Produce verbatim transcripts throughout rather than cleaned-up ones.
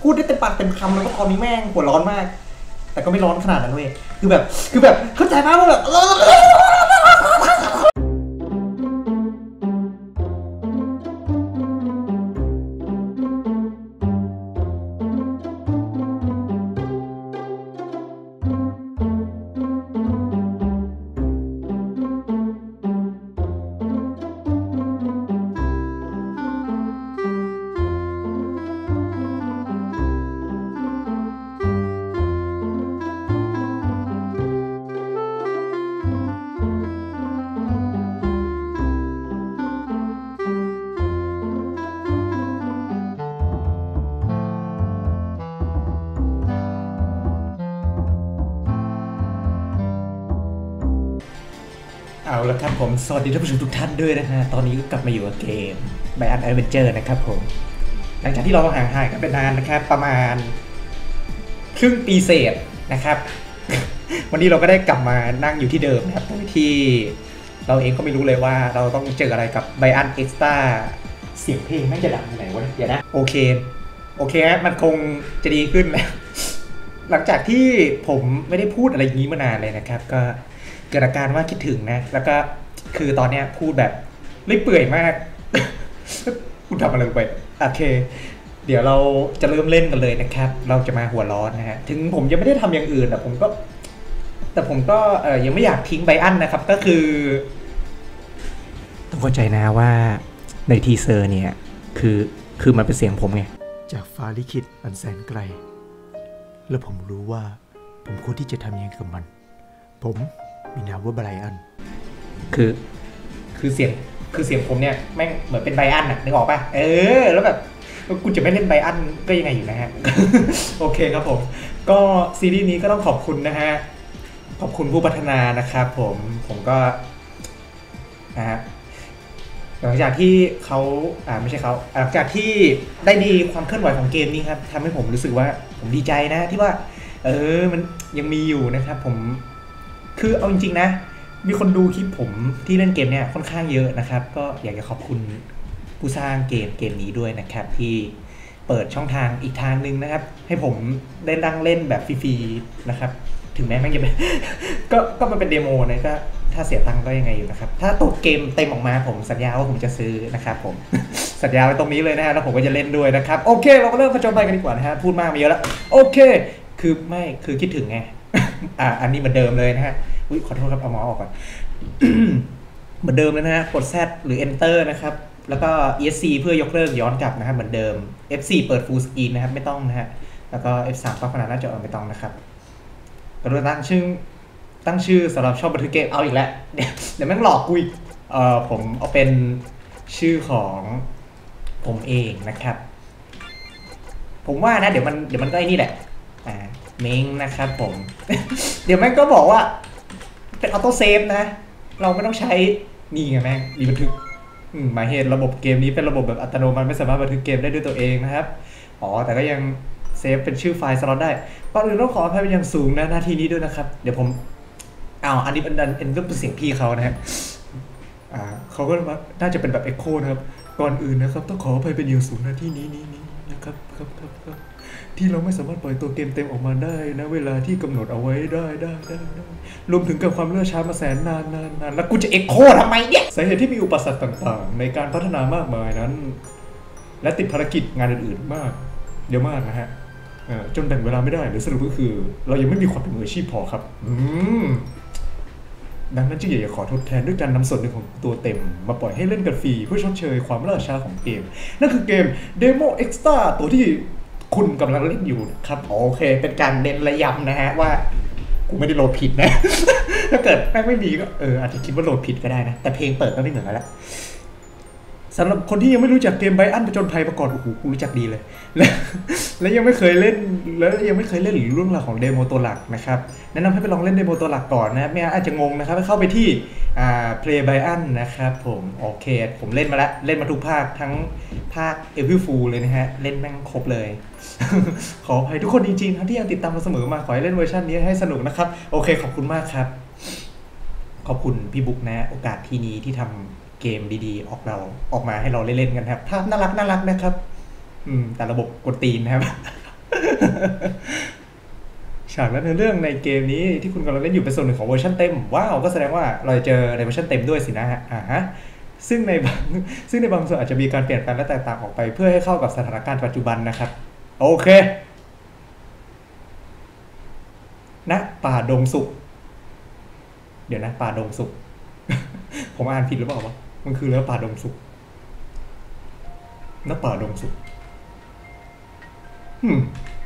พูดได้เต็มปากเต็มคำแล้วก็ตอนนี้แม่งหัวร้อนมากแต่ก็ไม่ร้อนขนาดนั้นเว้ยคือแบบคือแบบเข้าใจมากว่าแบบเอาละครับผมสวัสดีท่านผู้ชมทุกท่านด้วยนะฮะตอนนี้ก็กลับมาอยู่กับเกม Beyond Adventure นะครับผมหลังจากที่เราห่างหายกันไปนานนะครับประมาณครึ่งปีเศษนะครับ วันนี้เราก็ได้กลับมานั่งอยู่ที่เดิมนะครับที่เราเองก็ไม่รู้เลยว่าเราต้องเจออะไรกับ Beyond Extra เสียงเพลงไม่จะดังไหนวะเดี๋ยวนะโอเคโอเคฮะมันคงจะดีขึ้นแล้ว หลังจากที่ผมไม่ได้พูดอะไรอย่างนี้มานานเลยนะครับก็เกิดอาการว่าคิดถึงนะแล้วก็คือตอนเนี้ยพูดแบบเลื่อยเปื่อยมาก คุณทำอะไรไปโอเคเดี๋ยวเราจะเริ่มเล่นกันเลยนะครับเราจะมาหัวร้อนนะฮะถึงผมยังไม่ได้ทำอย่างอื่นแต่ผมก็แต่ผมก็เออยังไม่อยากทิ้งไบอันนะครับก็คือต้องเข้าใจนะว่าในทีเซอร์เนี่ยคือคือมันเป็นเสียงผมไงจากฟ้าลิขิตอันแสนไกลแล้วผมรู้ว่าผมควรที่จะทำยังไงกับมันผมมีนามว่าไบรอันคือคือเสียงคือเสียงผมเนี่ยแม่งเหมือนเป็นไบรอันอะนึกออกป่ะเออแล้วแบบกูจะไม่เล่นไบรอันก็ยังไงอยู่นะฮะ โอเคครับผมก็ซีรีส์นี้ก็ต้องขอบคุณนะฮะขอบคุณผู้พัฒนานะครับผมผมก็นะฮะหลังจากที่เขาอ่าไม่ใช่เขาหลังจากที่ได้ดีความเคลื่อนไหวของเกมนี้ครับทำให้ผมรู้สึกว่าผมดีใจนะที่ว่าเออมันยังมีอยู่นะครับผมคือเอาจริงๆนะมีคนดูคลิปผมที่เล่นเกมเนี่ยค่อนข้างเยอะนะครับก็อยากจะขอบคุณผู้สร้างเกมเกมนี้ด้วยนะครับที่เปิดช่องทางอีกทางนึงนะครับให้ผมได้นั่งเล่นแบบฟรีๆนะครับถึงแม้มันจะเป็น ก็ก็มันเป็นเดโมนะก็ถ้าเสียตังค์ก็ยังไงอยู่นะครับถ้าตัวเกมเต็มออกมาผมสัญญาว่าผมจะซื้อนะครับผม สัญญาไว้ตรงนี้เลยนะฮะแล้วผมก็จะเล่นด้วยนะครับโอเคเราก็เริ่มผจญภัยกันดีกว่านะฮะพูดมากมาเยอะแล้วโอเคคือไม่คือคิดถึงไง อ่าอันนี้เหมือนเดิมเลยนะฮะอุ้ยขอโทษครับเอาเมาส์ออกก่อน เหมือนเดิมเลยนะฮะกด Z หรือ Enter นะครับแล้วก็ อี เอส ซี เพื่อยกเลิกย้อนกลับนะครับเหมือนเดิม เอฟ โฟร์ เปิด Full Screen นะครับไม่ต้องนะฮะแล้วก็ เอฟ ทรี ปรับขนาดหน้าจอไม่ต้องนะครับเราตั้งชื่อตั้งชื่อสำหรับช่องบันทึกเกมเอาอีกแล้วเดี๋ยวเดี๋ยวแม่งหลอกกูอีกเอ่อผมเอาเป็นชื่อของผมเองนะครับผมว่านะเดี๋ยวมันเดี๋ยวมันก็ไอ้นี่แหละอ่าเม้งนะครับผม เดี๋ยวแม่งก็บอกว่าเป็นออโต้เซฟนะเราไม่ต้องใช้นี่ไงแม่งมีบันทึกหมายเหตุระบบเกมนี้เป็นระบบแบบอัตโนมัติไม่สามารถบันทึกเกมได้ด้วยตัวเองนะครับอ๋อแต่ก็ยังเซฟเป็นชื่อไฟล์สล็อตได้ก่อนอื่นต้องขออภัยเป็นอย่างสูงนะหน้าที่นี้ด้วยนะครับเดี๋ยวผมอ้าวอันนี้เป็นอันก็เป็นเสียงพี่เขานะฮะอ่าเขาก็น่าจะเป็นแบบเอ็กโคนะครับก่อนอื่นนะครับต้องขออภัยเป็นอย่างสูงหน้าที่นี้นี้นี้นะครับครับครับครับที่เราไม่สามารถปล่อยตัวเกมเต็มออกมาได้นะเวลาที่กำหนดเอาไว้ได้ได้ได้ได้รวมถึงกับความเลื่อนช้ามาแสนนานนานนานแล้วกูจะเอ็กโคทำไมเนี่ยสาเหตุที่มีอุปสรรคต่างๆในการพัฒนามากมายนั้นและติดภารกิจงานอื่นๆมากเยอะมากนะฮะจนแบ่งเวลาไม่ได้หรือสรุปก็คือเรายังไม่มีความเป็นมืออาชีพพอครับอืมดังนั้นจึงอยากจะขอทดแทนด้วยการนำส่วนหนึ่งของตัวเต็มมาปล่อยให้เล่นกันฟรีเพื่อชดเชยความล่าช้าของเกมนั่นคือเกม Demo Extra ตัวที่คุณกำลังเล่นอยู่ครับโอเคเป็นการเน้นระยำนะฮะว่ากูไม่ได้โหลดผิดนะ ถ้าเกิดแม่งไม่มีก็เอออาจจะคิดว่าโหลดผิดก็ได้นะแต่เพลงเปิดก็ไม่เหมือนกันแล้วสำหรับคนที่ยังไม่รู้จักเกมไบอันผจญภัยมาก่อนโอ้โหกูรู้จักดีเลยและและยังไม่เคยเล่นแล้วยังไม่เคยเล่นหรือเรื่องราวของเดโมตัวหลักนะครับแนะนำให้ไปลองเล่นเดโมตัวหลักก่อนนะไม่อาจจะงงนะครับให้เข้าไปที่อ่า Play Beyond นะครับผมโอเคผมเล่นมาแล้วเล่นมาทุกภาคทั้งภาค Evil Fool เลยนะฮะเล่นแม่งครบเลย ขออภัยทุกคนจริงๆทั้งที่ยังติดตามมาเสมอมาขอให้เล่นเวอร์ชันนี้ให้สนุกนะครับโอเคขอบคุณมากครับขอบคุณพี่บุ๊กนะโอกาสที่นี้ที่ทำเกมดีๆออกเราออกมาให้เราเล่นๆกันครับภาพน่ารักน่ารักนะครับอืมแต่ระบบกดตีนนะครับฉากและเนื้อเรื่องในเกมนี้ที่คุณกำลังเล่นอยู่เป็นส่วนหนึ่งของเวอร์ชันเต็มว้าวก็แสดงว่าเราจะเจอในเวอร์ชันเต็มด้วยสินะฮะอ่าฮะซึ่งในบางซึ่งในบางส่วนอาจจะมีการเปลี่ยนแปลงและแตกต่างออกไปเพื่อให้เข้ากับสถานการณ์ปัจจุบันนะครับโอเคณป่าดงสุกเดี๋ยวนะป่าดงสุก ผมอ่านผิดหรือเปล่าวะมันคือเรื่องป่าดงสุกณป่าดงสุกอืม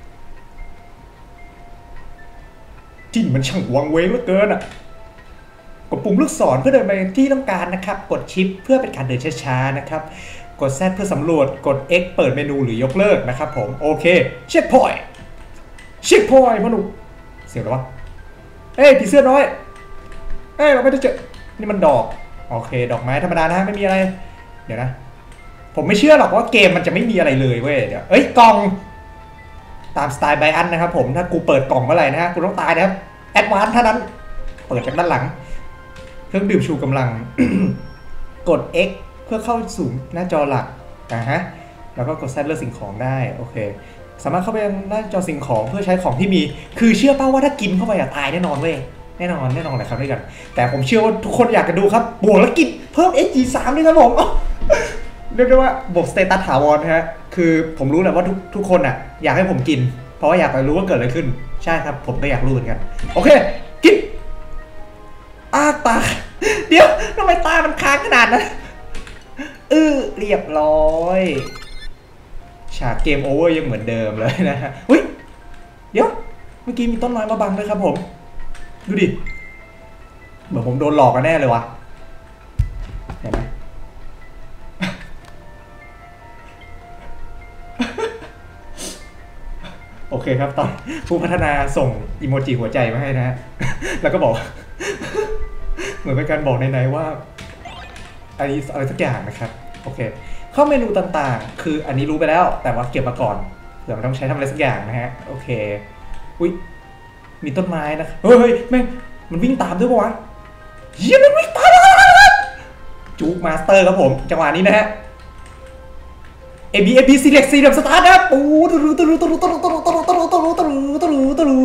ที่มันช่างวังเวงเหลือเกินอ่ะกดปุ่มลูกศรเพื่อเดินไปที่ต้องการนะครับกดชิปเพื่อเป็นการเดินช้าๆนะครับกด Z เพื่อสำรวจกด X เปิดเมนูหรือยกเลิกนะครับผมโอเคเช็คพอยต์เช็คพอยต์พ่อหนุ่มเสียงอะไรวะเอ้ยผีเสื้อน้อยเอ้ยเราไม่ได้เจอนี่มันดอกโอเคดอกไม้ธรรมดานะไม่มีอะไรเดี๋ยวนะผมไม่เชื่อหรอกว่าเกมมันจะไม่มีอะไรเลยเว้ยเดี๋ยวเอ้ยกล่องตามสไตล์ไบอันนะครับผมถ้ากูเปิดกล่องเมื่อไหร่นะฮะกูต้องตายนะครับแอดวานซ์เท่านั้นเปิดจากด้านหลังเครื่องดื่มชูกำลัง กด X เพื่อเข้าสู่หน้าจอหลักนะฮะแล้วก็กด Z เลือกสิ่งของได้โอเคสามารถเข้าไปหน้าจอสิ่งของเพื่อใช้ของที่มีคือเชื่อเป้าว่าถ้ากินเข้าไปอะตายแน่นอนเว้ยแน่นอนแน่นอนเลยครับด้วยกันแต่ผมเชื่อว่าทุกคนอยากจะดูครับบวกแล้วกินเพิ่ม เอช จี สาม ด้วยครับผม เรียกได้ว่าบวกสเตตัสถาวรนะฮะคือผมรู้แหละว่าทุกทุกคนอ่ะอยากให้ผมกินเพราะว่าอยากไปรู้ว่าเกิดอะไรขึ้นใช่ครับผมก็อยากรู้เหมือนกันโอเคกินอ้าตาเดี๋ยวทำไมตามันค้างขนาดนั้นเออเรียบร้อยฉากเกมโอเวอร์ยังเหมือนเดิมเลยนะฮะอุ้ยเดี๋ยวเมื่อกี้มีต้นไม้มาบังด้วยครับผมดูดิเหมือนผมโดนหลอกกันแน่เลยวะเห็นไหมโอเคครับตอนผู้พัฒนาส่งอีโมจิหัวใจมาให้นะฮะแล้วก็บอกเหมือนเป็นการบอกในๆว่าอะไรอะไรสักอย่างนะครับโอเคเข้าเมนูต่างๆคืออันนี้รู้ไปแล้วแต่ว่าเก็บมาก่อนเผื่อมันต้องใช้ทำอะไรสักอย่างนะฮะโอเคอุ้ยมีต้นไม้นะเฮ้ยแม่งมันวิ่งตามด้วยปะวะเฮียมันวิ่งตามจู๊กมาสเตอร์ครับผมจังหวะนี้นะฮะเอ บี เอ บี select สี่เหลี่ยมสตาร์ทนะปูตรุตรุตรุตรุตรุตรุตรุตรุตรุตรุตรุ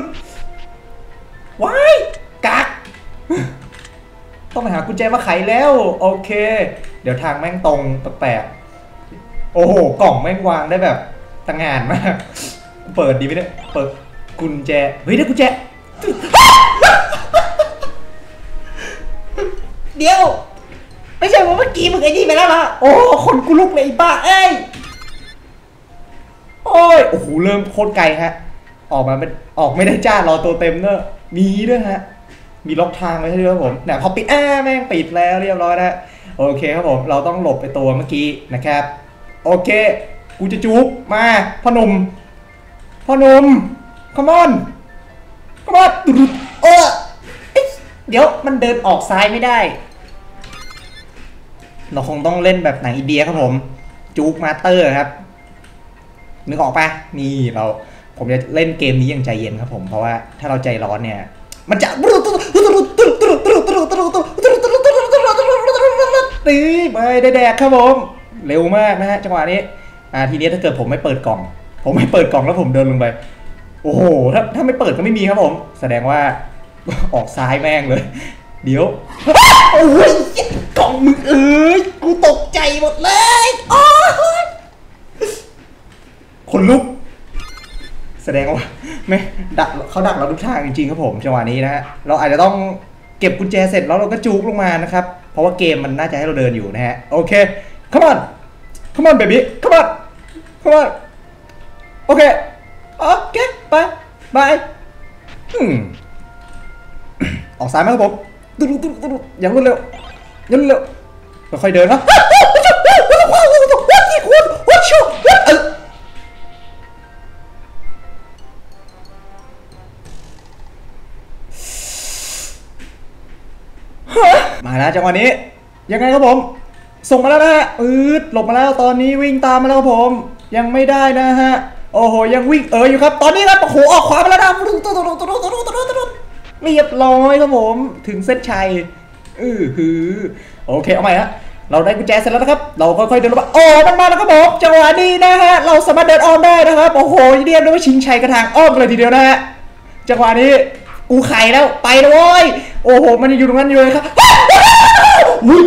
ว้ายกักต้องไปหากุญแจมาไขแล้วโอเคเดี๋ยวทางแม่งตรงแปลกๆโอ้โหกล่องแม่งวางได้แบบตั้งงานมากเปิดดีไหมเนี่ยเปิดกุญแจเฮ้ยได้กุญแจเดี๋ยวไม่ใช่ว่าเมื่อกี้มึงไอ้นี่ไปแล้วล่ะโอ้คนกูลุกเลยบ้าเอ้ยโอ้ยโอ้โหเริ่มโคตรไกลฮะออกมาเป็นออกไม่ได้จ้ารอตัวเต็มเนอะมีด้วยฮะมีล็อกทางไว้ให้ด้วยครับผมเนี่ยพอปิดอ้าแม่งปิดแล้วเรียบร้อยแล้วโอเคครับผมเราต้องหลบไปตัวเมื่อกี้นะครับโอเคกูจะจุ๊บมาพ่อหนุ่มพ่อหนุ่มคอมอนคอมอนเออเดี๋ยวมันเดินออกซ้ายไม่ได้เราคงต้องเล่นแบบหนังอินเดียครับผมจู๊กมาสเตอร์ครับนึกออกปะนี่เราผมจะเล่นเกมนี้อย่างใจเย็นครับผมเพราะว่าถ้าเราใจร้อนเนี่ยมันจะตีไปได้แดกครับผมเร็วมากนะฮะจังหวะนี้อ่าทีนี้ถ้าเกิดผมไม่เปิดกล่องผมไม่เปิดกล่องแล้วผมเดินลงไปโอ้โหถ้าถ้าไม่เปิดก็ไม่มีครับผมแสดงว่าออกซ้ายแม่งเลยเดี๋ยวโอ้ยกล่องมึงเอ้ยกูตกใจหมดเลยโอ้ยคนลุกแสดงว่าไม่ดักเขาดักเราทุกทางจริงๆครับผมจังหวะนี้นะฮะเราอาจจะต้องเก็บกุญแจเสร็จแล้วเราก็จู๊กลงมานะครับเพราะว่าเกมมันน่าจะให้เราเดินอยู่นะฮะโอเค come on come on baby come on come on โอเคโอเคไปบายออกซ้ายไหมครับผมตุ๊ดตุ๊ดตุ๊ดอย่างรวดเร็วอย่างรวดเร็วค่อยๆเดินนะมาแล้วจังหวะนี้ยังไงครับผมส่งมาแล้วนะฮะอืดหลบมาแล้วตอนนี้วิ่งตามมาแล้วครับผมยังไม่ได้นะฮะโอ้โหยังวิ่งเอออยู่ครับตอนนี้ครับโอ้โหออกขวามาแล้วนะเรียบร้อยครับผมถึงเส้นชัยอือหือโอเคเอาใหม่ฮะเราได้กุญแจเสร็จแล้วนะครับเราค่อยๆเดินลงมาโอ้มันมาแล้วครับผมจังหวะนี้นะฮะเราสามารถเดินอ้อมได้นะครับโอ้โหเรียกได้ว่าชิงชัยกระทางอ้อมเลยทีเดียวนะฮะจังหวะนี้กูไข่แล้วไปเลยโว้ยโอ้โหมันอยู่ตรงนั้นอยู่เลยครับอุ้ย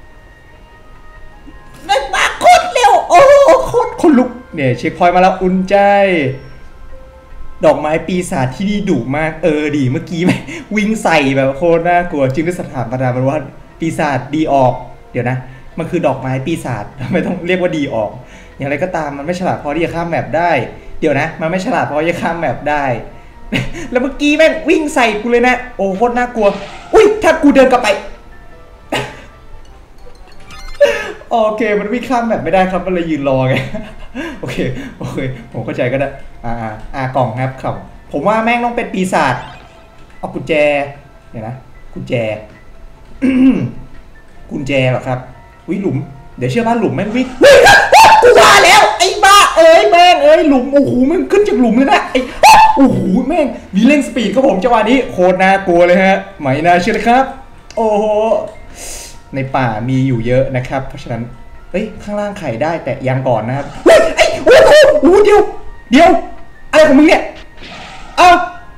นั่นมาโคตรเร็วโอ้โหโคตรคนลุกเนี่ยเช็คพอยต์มาแล้วอุ่นใจดอกไม้ปีศาจที่นี่ดุมากเออดีเมื่อกี้ไหมวิ่งใส่แบบโคตรน่ากลัวจึงได้สถาปนามันว่าปีศาจดีออกเดี๋ยวนะมันคือดอกไม้ปีศาจทำไมต้องเรียกว่าดีออกอย่างไรก็ตามมันไม่ฉลาดพอที่จะข้ามแมปได้เดี๋ยวนะมันไม่ฉลาดพอที่จะข้ามแมปได้แล้วเมื่อกี้แม่งวิ่งใส่กูเลยนะโอ้โคตรน่ากลัวอุ้ยถ้ากูเดินกลับไปโอเคมันวิ่งข้ามแบบไม่ได้ครับมันเลยยืนรอไงโอเคโอเคผมเข้าใจก็ได้อ่าอ่ากล่องครับครับผมว่าแม่งต้องเป็นปีศาจเอากุญแจเนี่ยนะกุญแจกุญแจเหรอครับวิหลุมเดี๋ยวเชื่อว่าหลุมแม่งวิ่งกูว่าแล้วไอ้บ้าเอ้ยแม่งเอ้ยหลุมโอ้โหแม่งขึ้นจากหลุมเลยนะไอ้โอ้โหแม่งมีเร่งสปีดครับผมจังหวะนี้โคตรน่ากลัวเลยฮะไม่น่าเชื่อเลยครับโอ้โหในป่ามีอยู่เยอะนะครับเพราะฉะนั้นเฮ้ยข้างล่างไข่ได้แต่ยังก่อนนะครับเฮ้ยไอ้โอ้โหโอ้เดี๋ยวเดี๋ยวอะไรของมึงเนี่ยเอ้า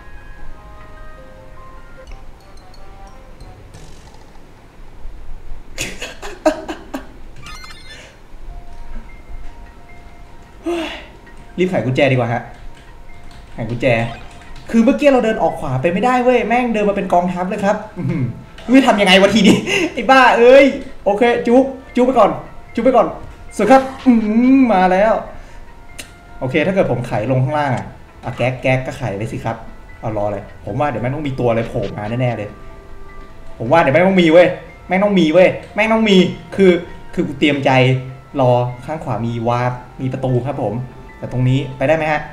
รีบไขกุญแจดีกว่าฮะไขกุญแจคือเมื่อกี้เราเดินออกขวาไปไม่ได้เว้ยแม่งเดินมาเป็นกองทัพเลยครับไม่ทำยังไงวะทีนี้ไอ้บ้าเอ้ยโอเคจุ๊บจุ๊บไปก่อนจุ๊บไปก่อนสุดครับอืมมาแล้วโอเคถ้าเกิดผมไขลงข้างล่างอ่ะเอาแก๊กแก๊กก็ไขไปสิครับเอารอเลยผมว่าเดี๋ยวแม่งต้องมีตัวอะไรโผล่มาแน่ๆเลยผมว่าเดี๋ยวแม่งต้องมีเว้ยแม่งต้องมีเว้ยแม่งต้องมีคือคือกูเตรียมใจรอข้างขวามีวาร์ปมีประตูครับผมแต่ตรงนี้ไปได้ไหมฮะ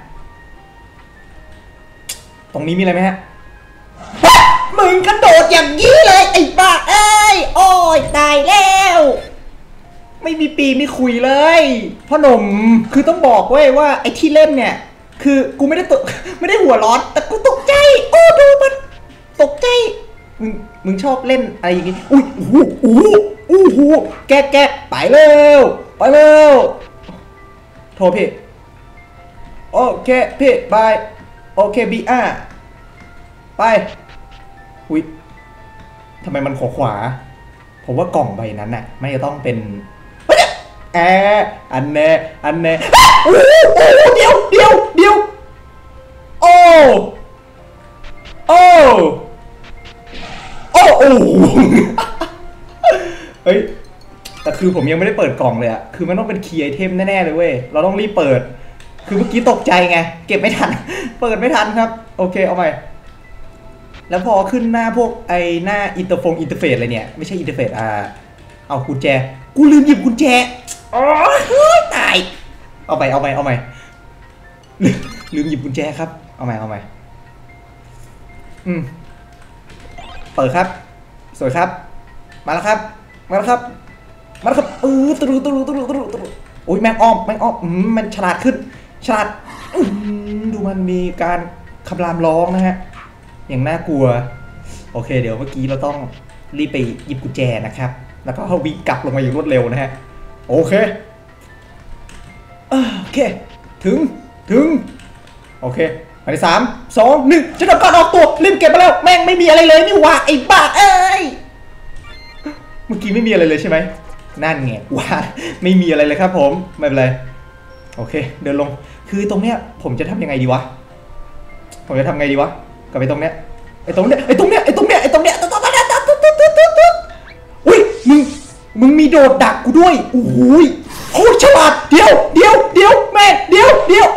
ตรงนี้มีอะไรไหมฮะมึงกระโดดอย่างนี้เลยไอ้บ้าเอ้ยโอ้ยตายแล้วไม่มีปีไม่คุยเลยพ่อหนุ่มคือต้องบอกเว้ยว่าไอ้ที่เล่นเนี่ยคือกูไม่ได้ตกไม่ได้หัวร้อนแต่กูตกใจโอ้ดูมันตกใจมึงมึงชอบเล่นอะไรอย่างงี้อุ้ยโอ้โหโอ้โหโอ้โหแกแกไปเร็วไปเร็วโทรพี่โอเคพี่บายโอเคบีอาร์ไปอุ้ยทำไมมันขวาขวาผมว่ากล่องใบนั้นน่ะไม่จะต้องเป็นแออันแน่อันแน่โอ้โอ้เดี๋ยวเดี๋ยวเดี๋ยวโอ้โอ้โอ้โอ้เฮ้ยแต่คือผมยังไม่ได้เปิดกล่องเลยอะคือมันต้องเป็นคีย์ไอเทมแน่ๆเลยเว้ยเราต้องรีบเปิดคือเมื่อกี้ตกใจไงเก็บไม่ทันเปิดไม่ทันครับโอเคเอาใหม่แล้วพอขึ้นหน้าพวกไอหน้าอินเตอร์ฟงอินเตอร์เฟซอะไรเนี่ยไม่ใช่อินเตอร์เฟซอ่าเอากุญแจกูลืมหยิบกุญแจอ๋อตายเอาไปเอาไปเอาใหม่ลืมหยิบกุญแจครับเอาใหม่เอาใหม่อืมเปิดครับสวยครับมาแล้วครับมาแล้วครับมาแล้วครับเออตรุตรุตรุตรุตรุโอ้ยแมงอ้อมแมงอ้อมอืมมันฉลาดขึ้นฉลาดดูมันมีการคำรามร้องนะฮะอย่างน่ากลัวโอเคเดี๋ยวเมื่อกี้เราต้องรีบไปหยิบกุญแจนะครับแล้วก็วิ่งกลับลงมาอย่างรวดเร็วนะฮะโอเคโอเคถึงถึงโอเคไปสามสองหนึ่งฉันทำการออกตัวรีบเก็บมาแล้วแม่งไม่มีอะไรเลยนี่ว่าไอ้บ้าเอ้ยเมื่อกี้ไม่มีอะไรเลยใช่ไหมนั่นไงว่าไม่มีอะไรเลยครับผมไม่เป็นไรโอเคเดินลงคือตรงเนี้ยผมจะทำยังไงดีวะผมจะทำไงดีวะกลับไปตรงเนี้ยไอ้ตรงเนี้ยไอ้ตรงเนี้ยไอ้ตรงเนี้ยไอ้ตรงเนี้ยอุ้ยมึงมึงมีโดดดักกูด้วยโอ้โหโคตรฉลาดเดี๋ยวเดี๋ยวเดี๋ยวแม่เดี๋ยวเดี๋ยว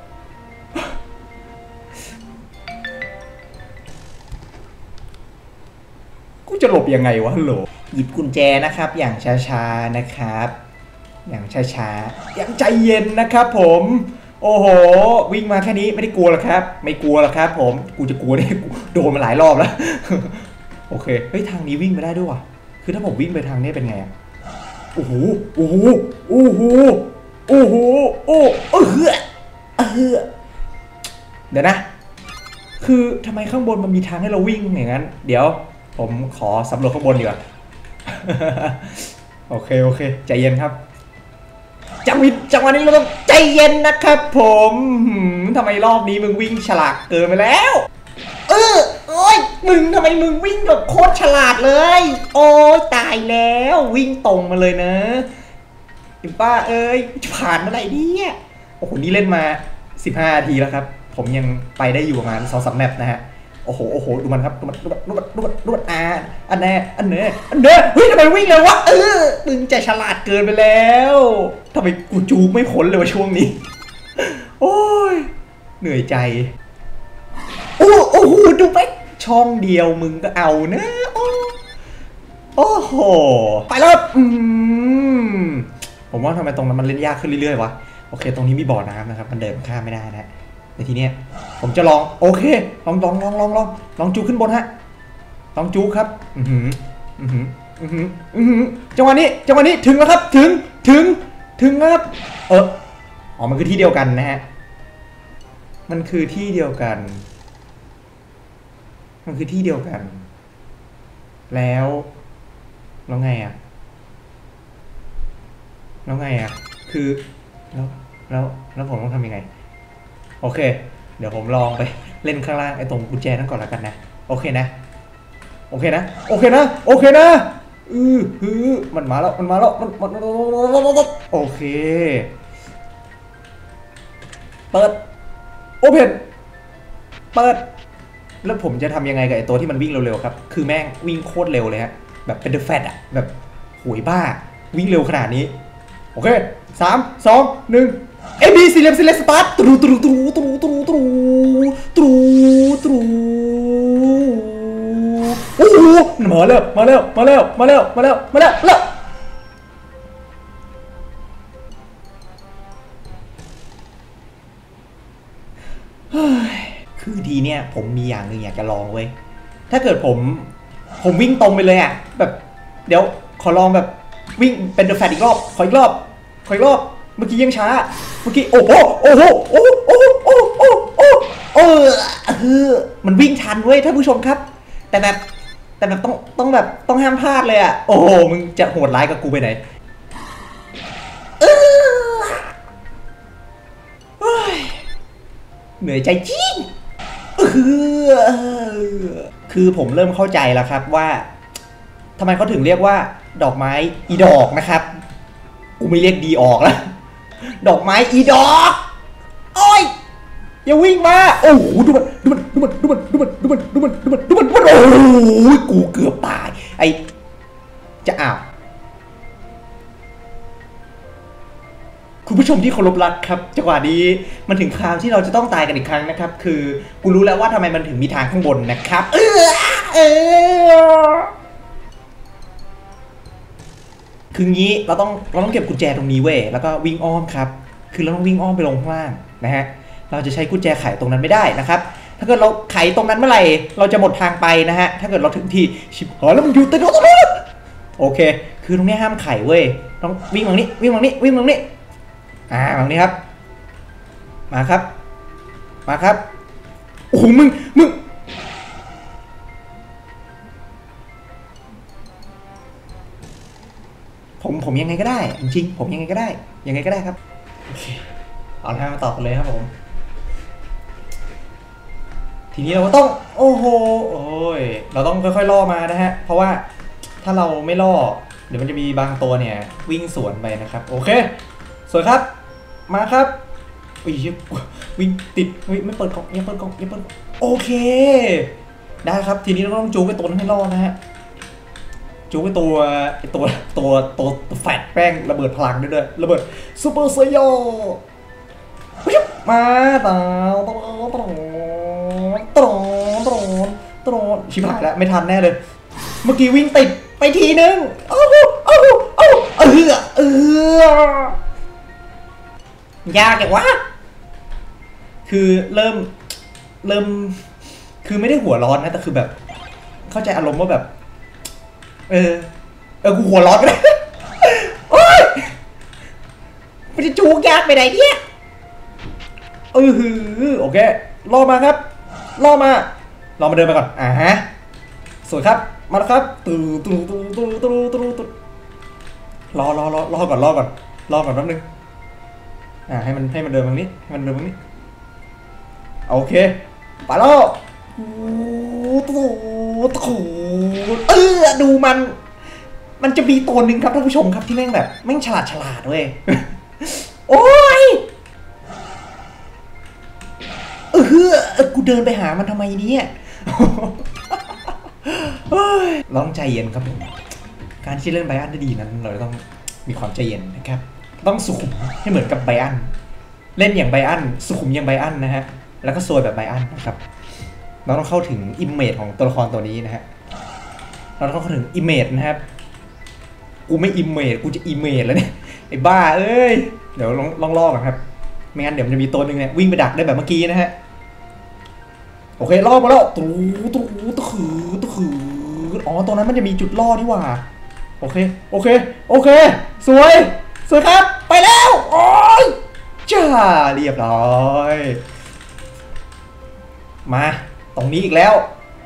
กูจะหลบยังไงวะฮัลโหลหยิบกุญแจนะครับอย่างช้าๆนะครับอย่างช้าๆอย่างใจเย็นนะครับผมโอ้โหวิ่งมาแค่นี้ไม่ได้กลัวหรอกครับไม่กลัวหรอกครับผมกูจะกลัวเนี่ยโดนมาหลายรอบแล้วโอเคเฮ้ยทางนี้วิ่งไปได้ด้วยว่ะคือถ้าผมวิ่งไปทางนี้เป็นไงอ่ะโอ้โหโอ้โหโอ้โหโอ้โหโอ้เออเออเดี๋ยวนะคือทำไมข้างบนมันมีทางให้เราวิ่งอย่างนั้นเดี๋ยวผมขอสำรวจข้างบนดีกว่าโอเคโอเคใจเย็นครับจังหวะจังหวะนี้เราต้องใจเย็นนะครับผมทำไมรอบนี้มึงวิ่งฉลาดเกินไปแล้วเออโอ้ยมึงทำไมมึงวิ่งแบบโคตรฉลาดเลยโอ้ยตายแล้ววิ่งตรงมาเลยนะอิป้าเอ้ยผ่านเมื่อไหร่เนี่ยโอ้โหนี่เล่นมาสิบห้านาทีแล้วครับผมยังไปได้อยู่ประมาณสองสามแมปนะฮะโอ้โหโอ้โหดูมันครับดูมันดูมันดูมันดูมันดูมันอ่าอันแน่อันเน่อันเน่เฮ้ยทำไมวิ่งเลยวะเออมึงใจฉลาดเกินไปแล้วทำไมกูจูไม่พ้นเลยวะช่วงนี้โอ้ยเหนื่อยใจโอ้โอ้โหดูไปช่องเดียวมึงก็เอานะโอ้โอ้โหไปแล้วอืมผมว่าทำไมตรงนั้นมันเล่นยากขึ้นเรื่อยๆวะโอเคตรงนี้มีบ่อน้ำนะครับมันเดินข้ามไม่ได้นะในทีเนี้ยผมจะลองโอเคลองลองลองลองลองลองจูขึ้นบนฮะลองจูครับอือหืออือหืออือหืออือหือจังหวะนี้จังหวะนี้ถึงแล้วครับถึงถึงถึงครับเอออ๋อมันคือที่เดียวกันนะฮะมันคือที่เดียวกันมันคือที่เดียวกันแล้วแล้วไงอ่ะแล้วไงอ่ะคือแล้วแล้วแล้วผมต้องทำยังไงโอเคเดี๋ยวผมลองไปเล่นข้างล่างไอ้ตรงกุญแจนั่นก่อนแล้วกันนะโอเคนะโอเคนะโอเคนะโอเคนะอือฮือมันมาแล้วมันมาแล้วมันมันโอเคเปิดโอเพนเปิดแล้วผมจะทำยังไงกับไอ้ตัวที่มันวิ่งเร็วๆครับคือแม่งวิ่งโคตรเร็วเลยฮะแบบเป็นเดอะแฟตอะแบบหวยบ้าวิ่งเร็วขนาดนี้โอเคสามสองหนึ่งเอบีซีเลมซีเลสตาร์ทตรูตรูตรูตรูตรูตรูตรูตรูโอ้โหมาแล้วมาแล้วมาแล้วมาแล้วมาแล้วมาแล้วแล้วคือทีเนี้ยผมมีอย่างหนึ่งอยากจะลองเว้ยถ้าเกิดผมผมวิ่งตรงไปเลยอ่ะแบบเดี๋ยวขอลองแบบวิ่งเป็นเดอะแฟตอีกรอบขออีกรอบขออีกรอบเมื่อกี้ยังช้าเมื่อกี้โอ้โหโอ้โหโอ้โหโอ้โหโอ้โหโอ้โหเออเออมันวิ่งทันเว้ยท่านผู้ชมครับแต่แบบแต่แบบต้องต้องแบบต้องห้ามพลาดเลยอ่ะโอ้โหมึงจะโหดร้ายกับกูไปไหนเหนื่อยใจจริงคือผมเริ่มเข้าใจแล้วครับว่าทำไมเขาถึงเรียกว่าดอกไม้อีดอกนะครับกูไม่เรียกดีออกแล้วดอกไม้อีดอกโอ้ยอย่าวิ่งมาโอ้โหดูมันดูมันดูมันดูมันดูมันดูมันดูมันดูมันดูมันดูมันโอ้ยกูเกือบตายไอจะอ้าวคุณผู้ชมที่เคารพรักครับจังหวะนี้มันถึงคราวที่เราจะต้องตายกันอีกครั้งนะครับคือกูรู้แล้วว่าทำไมมันถึงมีทางข้างบนนะครับเออเออคืองี้เราต้องเราต้องเก็บกุญแจตรงนี้เว้ยแล้วก็วิ่งอ้อมครับคือเราต้องวิ่งอ้อมไปลงข้างล่างนะฮะเราจะใช้กุญแจไขตรงนั้นไม่ได้นะครับถ้าเกิดเราไขตรงนั้นเมื่อไหร่เราจะหมดทางไปนะฮะถ้าเกิดเราถึงที่ชิบหายแล้วมันอยู่แต่ตรงนั้นโอเคคือตรงนี้ห้ามไขเว้ยต้องวิ่งตรงนี้วิ่งตรงนี้วิ่งตรงนี้อ่าตรงนี้ครับมาครับมาครับโอ้โหมึงมึงผมผมยังไงก็ได้จริงๆผมยังไงก็ได้ยังไงก็ได้ครับโอเคเอาละมาต่อกันเลยครับผมทีนี้เราก็ต้องโอ้โหโอ้ยเราต้องค่อยๆล่อมานะฮะเพราะว่าถ้าเราไม่ล่อเดี๋ยวมันจะมีบางตัวเนี่ยวิ่งสวนไปนะครับโอเคสวยครับมาครับอุ้ยวิ่งติดอุ้ยไม่เปิดกล่องยังเปิดกล่องยังเปิดโอเคได้ครับทีนี้เราต้องจูงไปตัวนั้นให้ล่อนะฮะจูงไปตัวตัวตัวตัวตัวแฟตแป้งระเบิดพลังด้วยด้วยระเบิดซูเปอร์ไซโยมาตาตรงตรงตรงตรงตรงชิบหายแล้วไม่ทันแน่เลยเมื่อกี้วิ่งติดไปทีนึงโอ้โหโอ้โหโอ้เออเออยากจังวะคือเริ่มเริ่มคือไม่ได้หัวร้อนนะแต่คือแบบเข้าใจอารมณ์ว่าแบบเออเออกูหัวร้อนไปเลยโอ้ยมันจะจูงยากไปไหนเนี่ยเออฮือโอเครอมาครับรอมาเรามาเดินไปก่อนอ่าฮะสวยครับมาแล้วครับตูตูตูตูตูตูตูรอรอรอรอก่อนรอก่อนรอก่อนแป๊บนึงอ่าให้มันให้มันเดินตรงนี้ให้มันเดินตรงนี้โอเคไปแล้วโอ้โหเออดูมันมันจะมีตัวหนึ่งครับท่านผู้ชมครับที่แม่งแบบแม่งฉลาดฉลาดเว้ยโอ้ยเออกูเดินไปหามันทำไมเนี่ยเราต้องใจเย็นครับผมการที่เล่นไบอันได้ดีนั้นเราต้องมีความใจเย็นนะครับต้องสุขุมให้เหมือนกับไบอันเล่นอย่างไบอันสุขุมอย่างไบอันนะฮะแล้วก็โซยแบบไบอันนะครับเราต้องเข้าถึงอิมเมจของตัวละครตัวนี้นะฮะเราต้องเข้าถึงอิมเมจนะครับกูไม่อิมเมจกูจะอิมเมจแล้วเนี่ยไอ้บ้าเอ้ยเดี๋ยวลองลองลอกก่อนครับไม่งั้นเดี๋ยวมันจะมีตัวหนึ่งเนี่ยวิ่งไปดักได้แบบเมื่อกี้นะฮะโอเคลอกมาแล้วตู้ตู้ตู้ขือตู้ขืออ๋อตรงนั้นมันจะมีจุดล่อนี่หว่าโอเคโอเคโอเคสวยสวยครับไปแล้วโอ้ยจ้าเรียบร้อยมาตรงนี้อีกแล้ว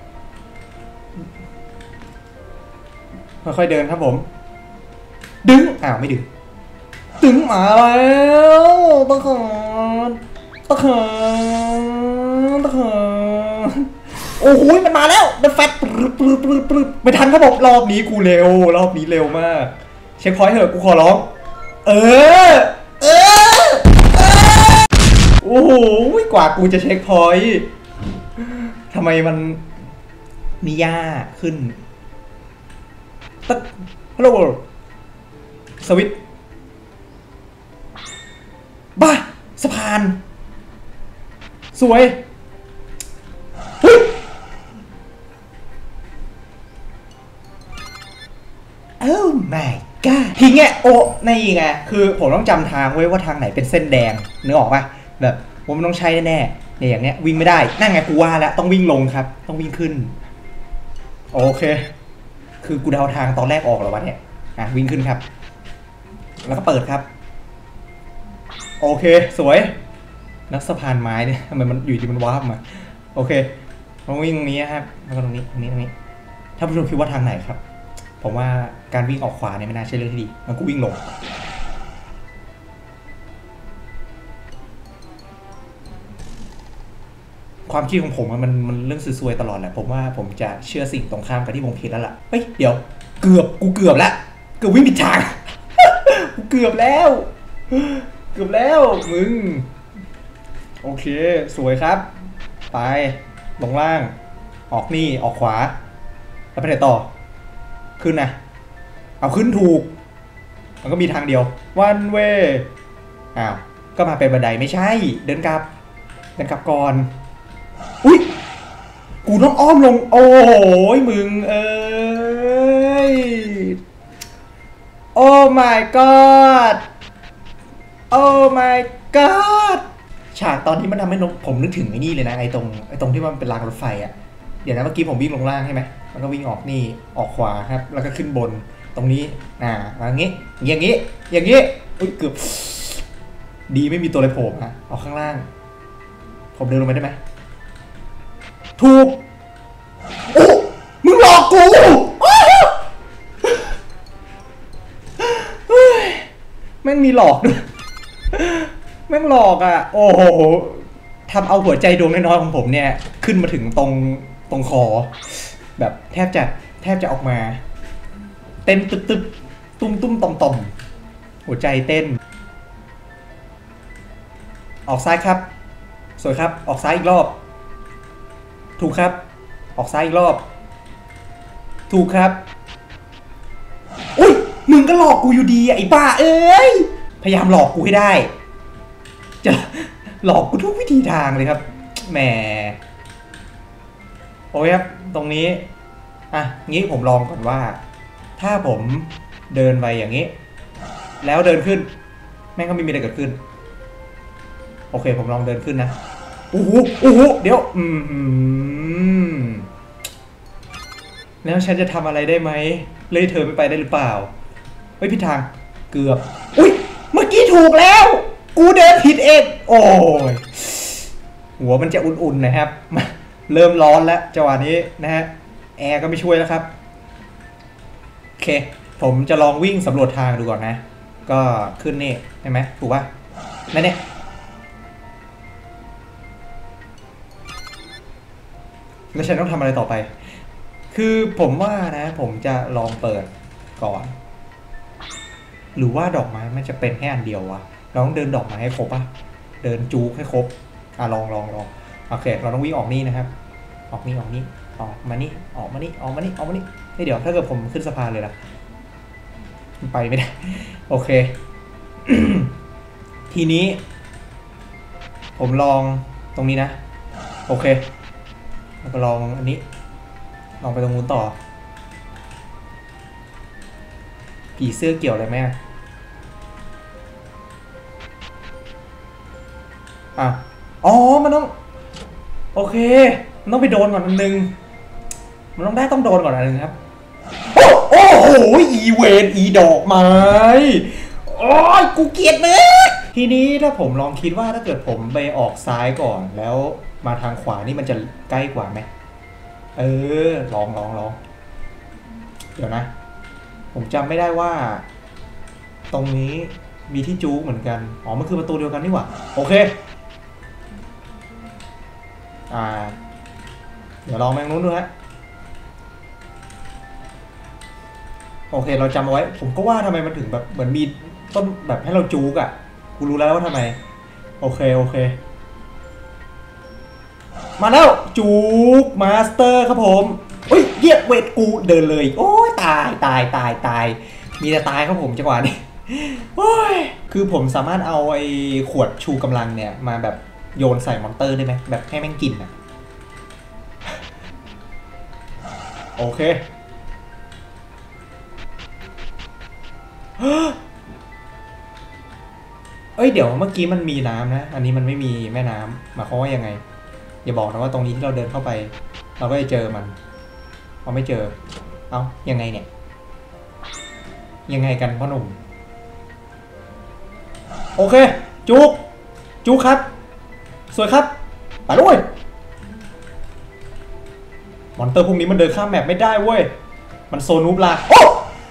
ค่อยๆเดินครับผมดึงอ้าวไม่ดึงดึงมาแล้วตะขอนตะขอนตะขอนโอ้โหมันมาแล้วมันแฟตปรึบปรึบปรึบปรึบไม่ทันครับผมรอบนี้กูเร็วรอบนี้เร็วมากเช็คพอยต์เถอะกูขอร้องเออเออเออโอ้โหกว่ากูจะเช็คพอยต์ทำไมมันมีหญ้าขึ้นตึ๊กฮัลโหลสวิตบ้าสะพานสวยโอ้ my god ทีเงี้ยโอ้ในไงคือผมต้องจำทางไว้ว่าทางไหนเป็นเส้นแดงนึกออกป่ะแบบผมต้องใช้แน่ๆเนี่ยอย่างเนี้ยวิ่งไม่ได้นั่งไงกูว่าแล้วต้องวิ่งลงครับต้องวิ่งขึ้นโอเคคือกูเดาทางตอนแรกออกแล้ววะเนี่ยอ่ะวิ่งขึ้นครับแล้วก็เปิดครับโอเคสวยนักสะพานไม้เนี่ยทำไมมันอยู่ดีมันวาร์ปมาโอเคต้องวิ่งตรงนี้ครับแล้วก็ตรงนี้ตรงนี้ตรงนี้ถ้าผู้ชมคิดว่าทางไหนครับผมว่าการวิ่งออกขวาเนี่ยไม่น่าใช่เรื่องที่ดีมันก็วิ่งลงความคิดของผมมันมันเรื่องซวยๆตลอดแหละผมว่าผมจะเชื่อสิ่งตรงข้ามกับที่ผมคิดแล้วล่ะเฮ้ยเดี๋ยวเกือบกูเกือบแล้วเกือบวิ่งผิดทาง กูเกือบแล้วเกือบแล้วมึงโอเคสวยครับไปลงล่างออกนี่ออกขวาแล้วไปไหนต่อขึ้นนะเอาขึ้นถูกมันก็มีทางเดียว one way อ้าวก็มาเป็นบันไดไม่ใช่เดินกลับเดินกลับก่อนอุ้ยกูต้องอ้อมลงโอ้ยมึงเอ้ยโอ้ my god โอ้ my god ฉากตอนที่มันทำให้ผมนึกถึงไอ้นี่เลยนะไอ้ตรงไอ้ตรงที่มันเป็นรางรถไฟอ่ะเดี๋ยวนะเมื่อกี้ผมวิ่งลงล่างใช่ไหมมันก็วิ่งออกนี่ออกขวาครับแล้วก็ขึ้นบนตรงนี้อ่าอย่างงี้อย่างงี้อย่างงี้อุ้ยเกือบดีไม่มีตัวอะไรโผล่มาเอาข้างล่างผมเดินลงไปได้ไหมถูกโอ้มึงหลอกกูแม่งมีหลอกด้วยแม่งหลอกอ่ะโอ้โหทำเอาหัวใจดวงน้อยๆของผมเนี่ยขึ้นมาถึงตรงตรงคอแบบแทบจะแทบจะออกมาเต้นตึ๊บตึ๊บตุ้มตุ้มต่อมต่อมหัวใจเต้นออกซ้ายครับสวยครับออกซ้ายอีกรอบถูกครับออกซ้ายอีกรอบถูกครับอุ้ยมึงก็หลอกกูอยู่ดีไอ้บ้าเอ้ยพยายามหลอกกูให้ได้จะหลอกกูทุกวิธีทางเลยครับแหมโอ้ยครับตรงนี้อ่ะงี้ผมลองก่อนว่าถ้าผมเดินไปอย่างนี้แล้วเดินขึ้นแม่งก็ไม่มีอะไรเกิดขึ้นโอเคผมลองเดินขึ้นนะโอ้โหโอ้โหเดี๋ยวอืมแล้วฉันจะทำอะไรได้ไหมเลยเธอไม่ไปได้หรือเปล่าเฮ้ยผิดทางเกือบอุ้ยเมื่อกี้ถูกแล้วกูเดินผิดเองโอ้ยหัวมันจะอุ่นๆนะครับเริ่มร้อนแล้วจังหวะนี้นะฮะแอร์ก็ไม่ช่วยแล้วครับโอเคผมจะลองวิ่งสำรวจทางดูก่อนนะก็ขึ้นนี่ใช่ไหมถูกป่ะนั่นเนี่ยแล้วฉันต้องทำอะไรต่อไปคือผมว่านะผมจะลองเปิดก่อนหรือว่าดอกไม้มันจะเป็นแค่อันเดียววะเราต้องเดินดอกไม้ให้ครบป่ะเดินจู๊กให้ครบอ่ะลองลองลองโอเคเราต้องวิ่งออกนี่นะครับออกนี่ออกนี่ออกมานี่ออกมานี่ออกมานี่ออกมานี่เดี๋ยวถ้าเกิดผมขึ้นสะพานเลยล่ะไปไม่ได้โอเค ทีนี้ผมลองตรงนี้นะโอเคแล้วก็ลองอันนี้ลองไปตรงนู้นต่อผีเสื้อเกี่ยวอะไรไหมอ่ะอ๋อมันต้องโอเคมันต้องไปโดนก่อนอันนึงมันต้องได้ต้องโดนก่อนอันนึงครับโอ้โหอีเวนอีดอกไม้โอ้ยกูเกลียดเลยทีนี้ถ้าผมลองคิดว่าถ้าเกิดผมไปออกซ้ายก่อนแล้วมาทางขวานี่มันจะใกล้กว่าไหมเออลองลองลองเดี๋ยวนะผมจำไม่ได้ว่าตรงนี้มีที่จู๊เหมือนกันอ๋อมันคือประตูเดียวกันนี่หว่าโอเคอ่าเดี๋ยวลองแมงนู้นดูฮะโอเคเราจำเอาไว้ผมก็ว่าทำไมมันถึงแบบเหมือนมีต้นแบบให้เราจู๊กอ่ะกูรู้แล้วว่าทำไมโอเคโอเคมาแล้วจู๊กมาสเตอร์ครับผมอุ้ยเรียกเวทกูเดินเลยโอ้ยตายตายตายตายมีแต่ตายครับผมจังหวะนี้โอ้ยคือผมสามารถเอาไอ้ขวดชูกำลังเนี่ยมาแบบโยนใส่มอนเตอร์ได้ไหมแบบให้แม่งกินอ่ะโอเคเอ้ยเดี๋ยวเมื่อกี้มันมีน้ำนะอันนี้มันไม่มีแม่น้ำหมายความว่ายังไงอย่าบอกนะว่าตรงนี้ที่เราเดินเข้าไปเราก็จะเจอมันเราไม่เจอเอายังไงเนี่ยยังไงกันพ่อหนุ่มโอเคจุกจุกครับสวยครับไปด้วยมอนเตอร์พวกนี้มันเดินข้ามแมปไม่ได้เว้ยมันโซนูบลาโอ้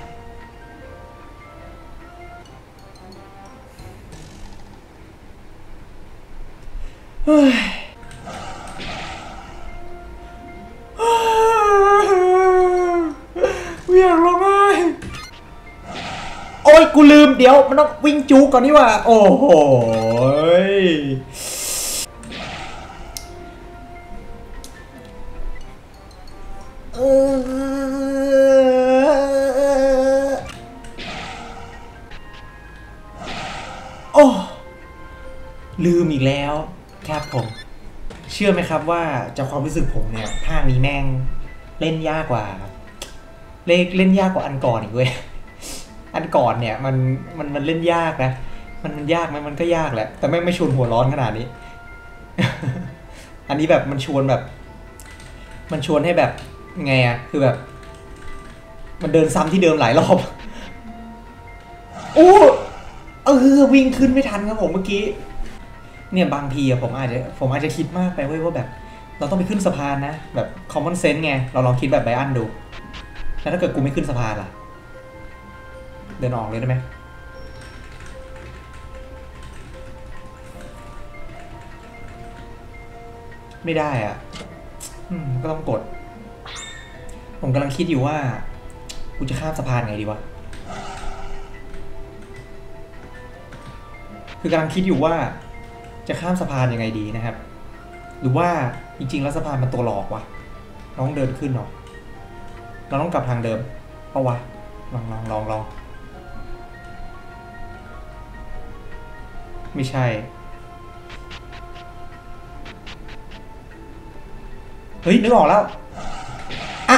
เฮ้ยอยากร้องไห้โอ้ยกูลืมเดี๋ยวมันต้องวิ่งจูก่อนนี่ว่าโอ้โหโอ้ลืมอีกแล้วครับผมเชื่อไหมครับว่าจากความรู้สึกผมเนี่ยภาคนี้แม่งเล่นยากกว่าเล่นเล่นยากกว่าอันก่อนอีกเว้ยอันก่อนเนี่ยมันมันมันเล่นยากนะมันมันยากไหมมันก็ยากแหละแต่ไม่ไม่ชวนหัวร้อนขนาดนี้ อันนี้แบบมันชวนแบบมันชวนให้แบบไงอะคือแบบมันเดินซ้ำที่เดิมหลายรอบโอ้เออวิ่งขึ้นไม่ทันครับผมเมื่อกี้เนี่ยบางทีอะผมอาจจะผมอาจจะคิดมากไปเว้ยว่าแบบเราต้องไปขึ้นสะพานนะแบบ common sense ไงเราลองคิดแบบไบอันดูแล้วถ้าเกิดกูไม่ขึ้นสะพานล่ะเดินออกเลยได้ไหมไม่ได้อ่ะอืมก็ต้องกดผมกำลังคิดอยู่ว่ากูจะข้ามสะพานไงดีวะคือกำลังคิดอยู่ว่าจะข้ามสะพานยังไงดีนะครับหรือว่าจริงๆแล้วสะพานมันตัวหลอกวะเราต้องเดินขึ้นเนาะเราต้องกลับทางเดิมเพราะวะลองลองลองลองไม่ใช่เฮ้ยนึกออกแล้วอะ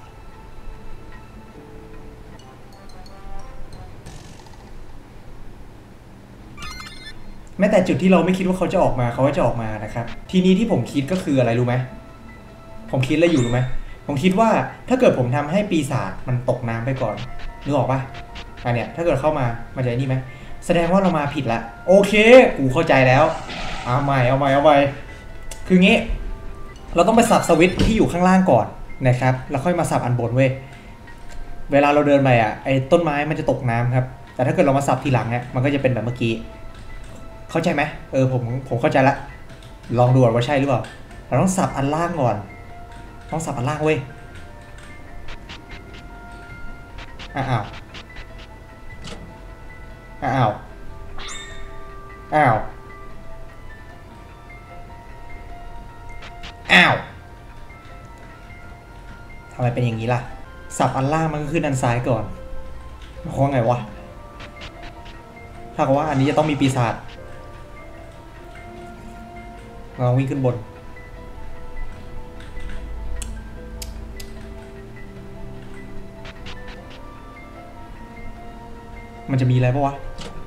แม้แต่จุดที่เราไม่คิดว่าเขาจะออกมาเขาก็จะออกมานะครับทีนี้ที่ผมคิดก็คืออะไรรู้ไหมผมคิดอะไรอยู่รู้ไหมผมคิดว่าถ้าเกิดผมทำให้ปีศาจมันตกน้ำไปก่อนนึกออกปะอันเนี้ยถ้าเกิดเข้ามามันจะนี่ไหมแสดงว่าเรามาผิดละโอเคกูเข้าใจแล้วเอาใหม่เอาใหม่เอาใหม่คืองี้เราต้องไปสับสวิตช์ที่อยู่ข้างล่างก่อนนะครับแล้วค่อยมาสับอันบนเว้ยเวลาเราเดินไปอ่ะไอ้ต้นไม้มันจะตกน้ำครับแต่ถ้าเกิดเรามาสับทีหลังเนี่ยมันก็จะเป็นแบบเมื่อกี้เข้าใจไหมเออผมผมเข้าใจละลองดูว่าใช่หรือเปล่าเราต้องสับอันล่างก่อนต้องสับอันล่างเว้ยอ้าวอ้าวอ้าวอ้าวทำไมเป็นอย่างนี้ล่ะสับอันล่างมันก็ขึ้นอันซ้ายก่อนเพราะไงวะถ้ากับว่าอันนี้จะต้องมีปีศาจเราวิ่งขึ้นบนมันจะมีอะไรปะวะ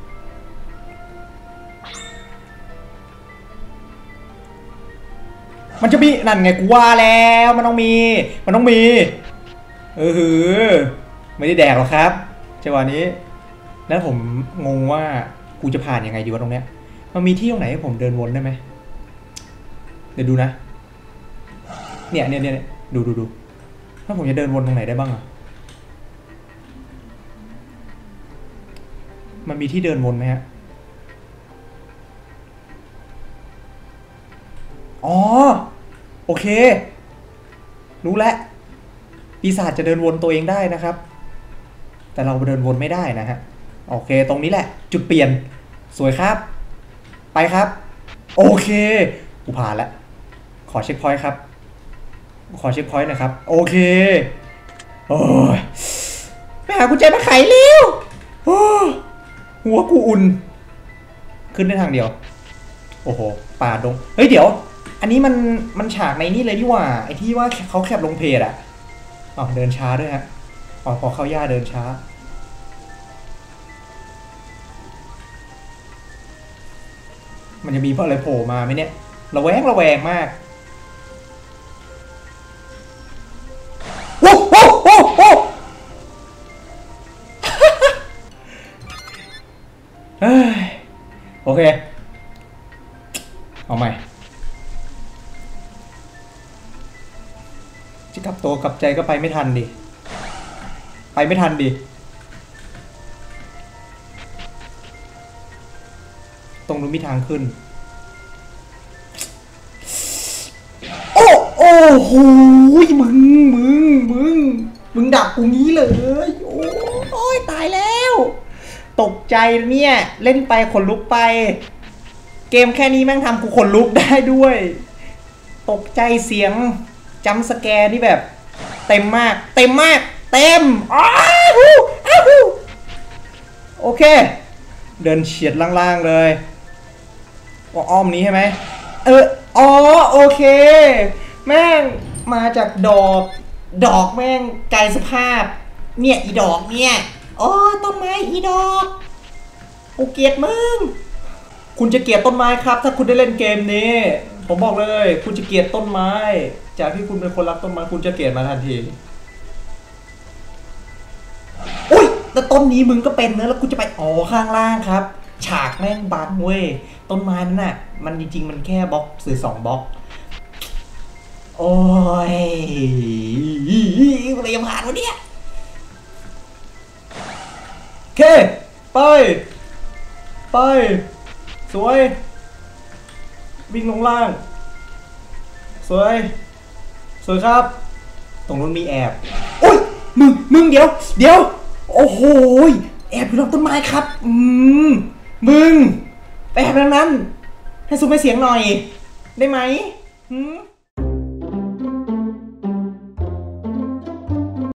มันจะมีนั่นไงกูว่าแล้วมันต้องมีมันต้องมีเออหือไม่ได้แดกหรอกครับจังหวะนี้แล้วผมงงว่ากูจะผ่านยังไงดีวะตรงเนี้ยมันมีที่ตรงไหนให้ผมเดินวนได้ไหมเดี๋ยวดูนะเนี่ยเนี่ยเนี่ยดูดูดูถ้าผมจะเดินวนตรงไหนได้บ้างอะมันมีที่เดินวนไหมฮะอ๋อโอเครู้แล้วปีศาจจะเดินวนตัวเองได้นะครับแต่เราเดินวนไม่ได้นะฮะโอเคตรงนี้แหละจุดเปลี่ยนสวยครับไปครับโอเคกูผ่านแล้วขอเช็คพอยต์ครับขอเช็คพอยต์หน่อยครับโอเคโอ้ยไปหากุญแจมาไขเร็วหัวกูอุ่นขึ้นได้ทางเดียวโอ้โหป่าดงเฮ้ยเดี๋ยวอันนี้มันมันฉากในนี่เลยดีกว่าไอ้ที่ว่าเขาแคปลงเพจอะอ๋อเดินช้าด้วยฮะอ๋อพอเข้าย่าเดินช้ามันจะมีเพราะอะไรโผล่มาไหมเนี่ยระแวงระแวงมากโอ้โหโอ้โหโอเคเอาใหม่จะกลับตัวกลับใจก็ไปไม่ทันดิไปไม่ทันดิตรงนู้นมีทางขึ้นโอ้โอ้โหมึงมึงมึงมึงดับกูงี้เลยโอ้ยตายแล้วตกใจเนี่ยเล่นไปขนลุกไปเกมแค่นี้แม่งทำกูขนลุกได้ด้วยตกใจเสียงจัมป์สแกร์นี่แบบเต็มมากเต็มมากเต็มอ้าวอ้าวโอเคเดินเฉียดล่างๆเลยว่าอ้อมนี้ใช่ไหมเอออ๋อโอเคแม่งมาจากดอกดอกแม่งไกลสภาพเนี่ยอีดอกเนี่ยอ๋อต้นไม้อีดอกกูเกลียดมึงคุณจะเกลียดต้นไม้ครับถ้าคุณได้เล่นเกมนี้ผมบอกเลยคุณจะเกลียดต้นไม้จากที่คุณเป็นคนรักต้นไม้คุณจะเกลียดมาทันทีอุ้ยแต่ต้นนี้มึงก็เป็นเนอะแล้วกูจะไปอ๋อข้างล่างครับฉากแม่งบังเว้ยต้นไม้นั่นน่ะมันจริงๆมันแค่บล็อกสื่อสองบล็อกโอ้ยอะไรยังผ่านวะเนี่ยโอเคไปไปสวยวิ่งลงล่างสวยสวยครับตรงนู้นมีแอบโอ้ยมึงมึงเดี๋ยวเดี๋ยวโอ้โหแอบอยู่หลังต้นไม้ครับอืมมึงไปแอบตรงนั้นให้ซูมให้เสียงหน่อยได้ไหมหืม